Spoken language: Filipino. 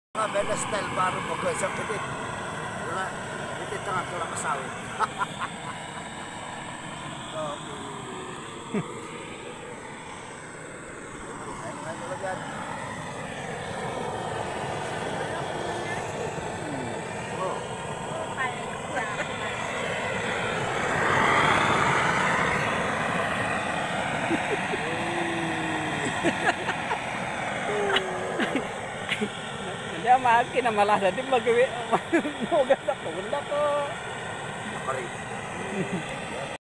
Bela style baru pokoknya sa pitit. Wala, pitit na nga ito lang kasawin. Dia makin malah jadi bagaimana mau gak tak ko. Nakari.